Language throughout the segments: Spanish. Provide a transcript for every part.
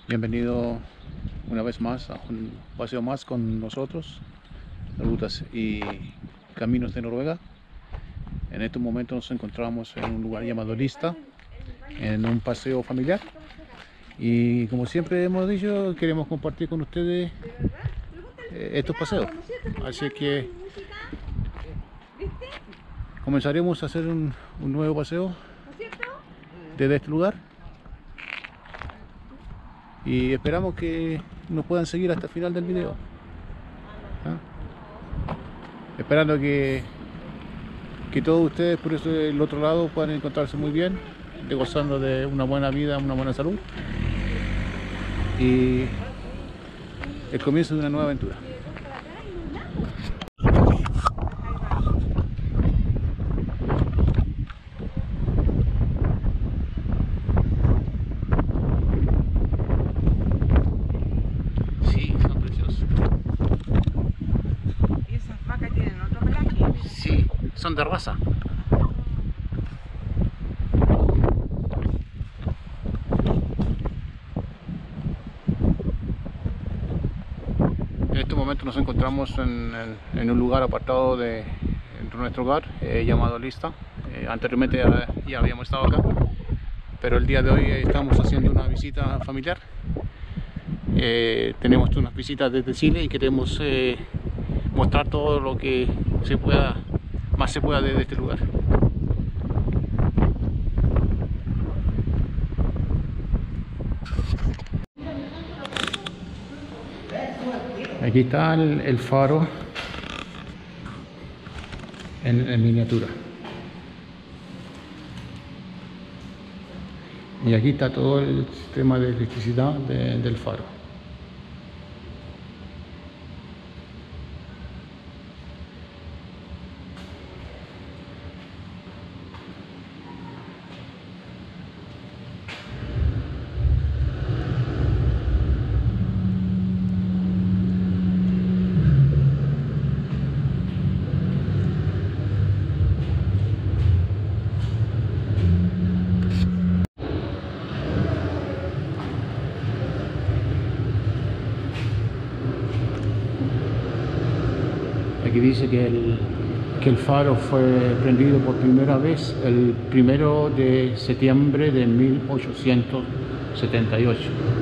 Bienvenido una vez más a un paseo más con nosotros, Rutas y Caminos de Noruega. En estos momentos nos encontramos en un lugar llamado Lista, en un paseo familiar. Y como siempre hemos dicho, queremos compartir con ustedes estos paseos. Así que comenzaremos a hacer un nuevo paseo desde este lugar. Y esperamos que nos puedan seguir hasta el final del video. Esperando que todos ustedes por eso del otro lado puedan encontrarse muy bien, gozando de una buena vida, una buena salud y el comienzo de una nueva aventura. Sí, son preciosos. ¿Y esas vacas tienen otro pelaje? Sí, son de raza. En este momento nos encontramos en un lugar apartado de nuestro hogar llamado Lista. Anteriormente ya habíamos estado acá, pero el día de hoy estamos haciendo una visita familiar. Tenemos unas visitas desde Chile y queremos mostrar todo lo que más se pueda desde este lugar. Aquí está el faro en miniatura. Y aquí está todo el sistema de electricidad del faro. Aquí dice que el faro fue prendido por primera vez el 1 de septiembre de 1878.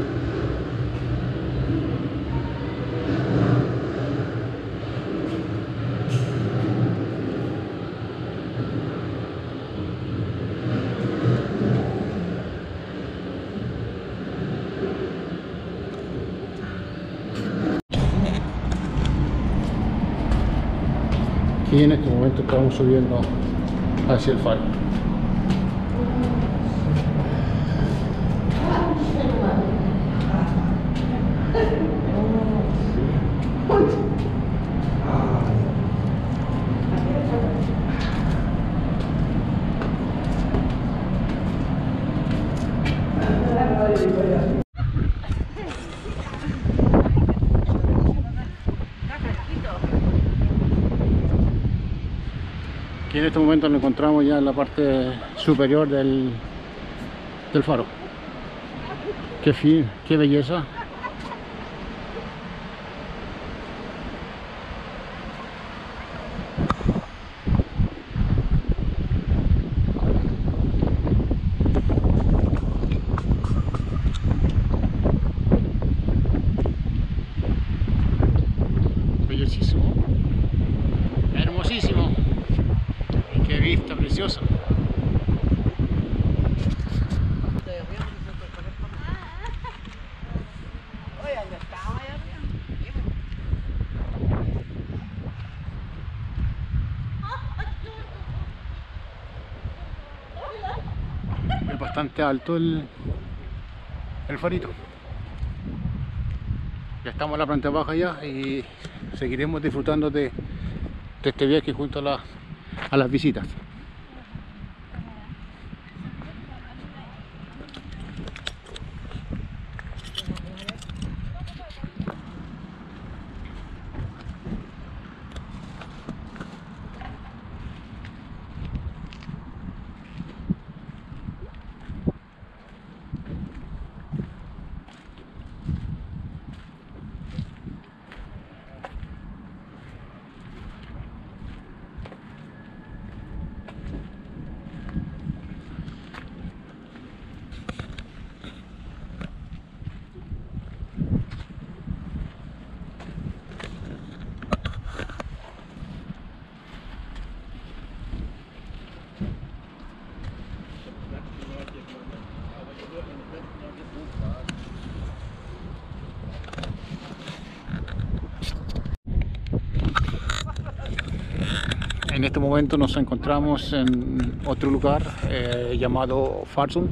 Y en este momento estamos subiendo hacia el faro. Aquí en este momento nos encontramos ya en la parte superior del faro. Qué belleza. Bellísimo. Hermosísimo. Qué vista preciosa. Es bastante alto el farito. Ya estamos en la planta baja ya y seguiremos disfrutando de este viaje junto a las visitas. En este momento nos encontramos en otro lugar llamado Farsund.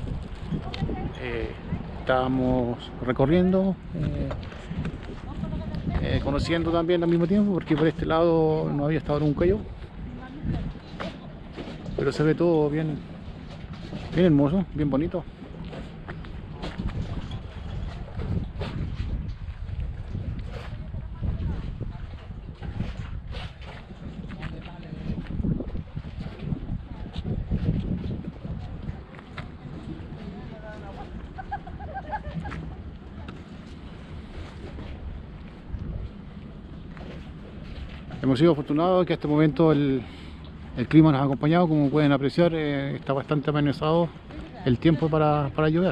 Estamos recorriendo, conociendo también al mismo tiempo, porque por este lado no había estado nunca yo. Pero se ve todo bien, bien hermoso, bien bonito. Hemos sido afortunados que hasta este momento el clima nos ha acompañado. Como pueden apreciar, está bastante amenazado el tiempo para llover.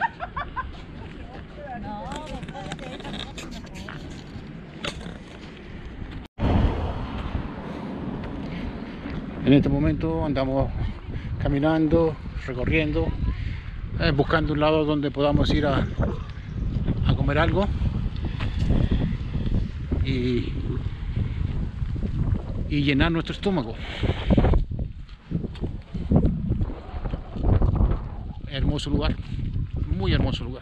En este momento andamos caminando, recorriendo, buscando un lado donde podamos ir a comer algo y llenar nuestro estómago. Hermoso lugar, muy hermoso lugar.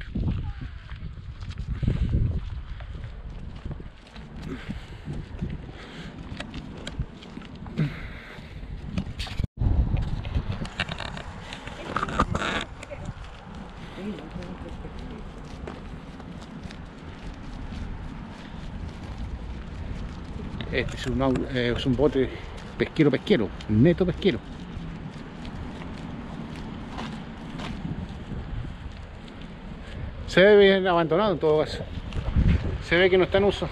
Este es un bote pesquero, neto pesquero. Se ve bien abandonado en todo caso. Se ve que no está en uso.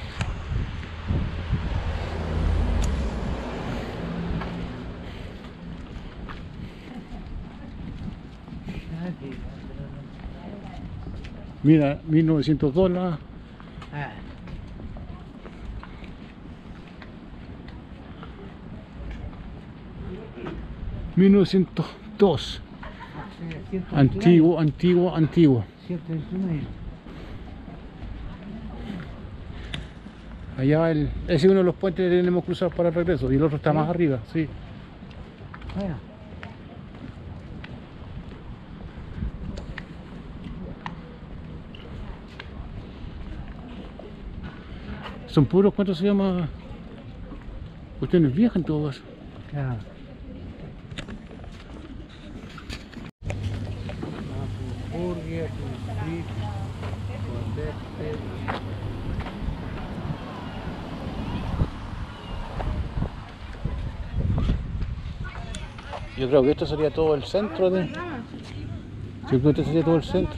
Mira, $1900. 1902. Antiguo. Allá ese es uno de los puentes que tenemos cruzados para el regreso y el otro está más arriba, sí. Son puros, ¿cuánto se llama? Cuestiones viejas en todo caso. Claro. Yo creo que esto sería todo el centro de... Yo creo que esto sería todo el centro.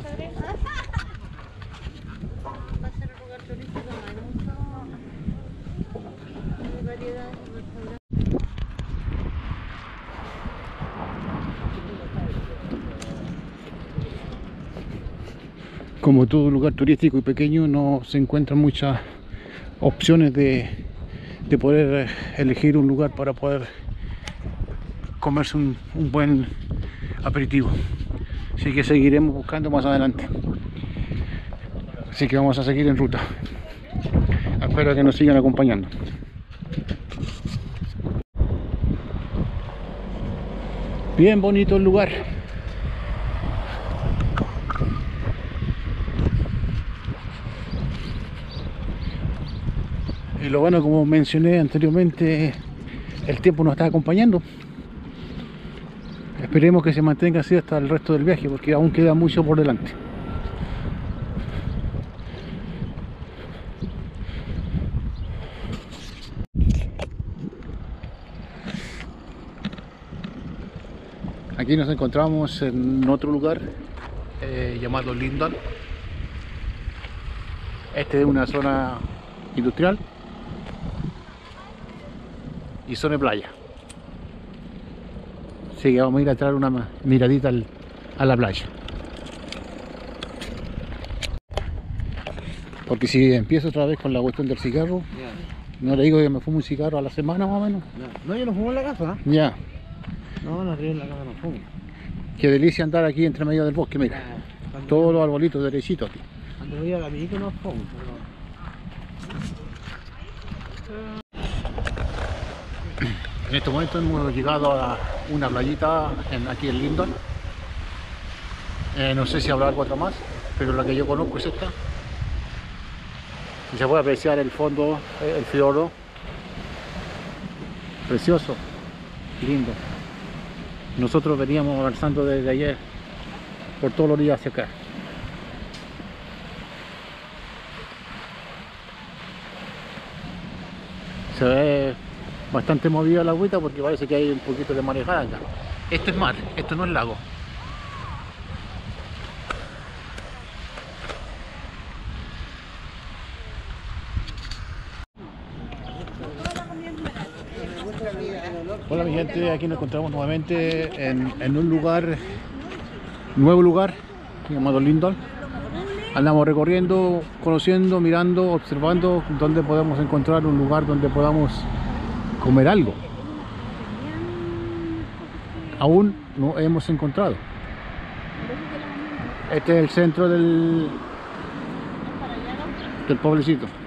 Como todo lugar turístico y pequeño, no se encuentran muchas opciones de poder elegir un lugar para poder comerse un buen aperitivo. Así que seguiremos buscando más adelante. Así que vamos a seguir en ruta. Espero que nos sigan acompañando. Bien bonito el lugar. Y lo bueno, como mencioné anteriormente, el tiempo nos está acompañando. Esperemos que se mantenga así hasta el resto del viaje, porque aún queda mucho por delante. Aquí nos encontramos en otro lugar llamado Lindal. Este es una zona industrial y zona de playa. Así que vamos a ir a echar una miradita a la playa. Porque si empiezo otra vez con la cuestión del cigarro, no le digo que me fumo un cigarro a la semana más o menos. No, yo no fumo en la casa. Ya. No, en la casa no fumo. Qué delicia andar aquí entre medio del bosque, mira. Todos los arbolitos derechitos aquí. Cuando voy a la pico no fumo. En este momento hemos llegado a una playita aquí en Lindon. No sé si habrá algo otra más, pero la que yo conozco es esta. Y se puede apreciar el fondo, el fiordo. Precioso, lindo. Nosotros veníamos avanzando desde ayer por todos los días hacia acá. Se ve bastante movida la agüita porque parece que hay un poquito de marejada acá. Esto es mar, esto no es lago. Hola mi gente, aquí nos encontramos nuevamente en un lugar, nuevo lugar llamado Lindon. Andamos recorriendo, conociendo, mirando, observando dónde podemos encontrar un lugar donde podamos comer algo. Aún no hemos encontrado. Este es el centro del pueblecito.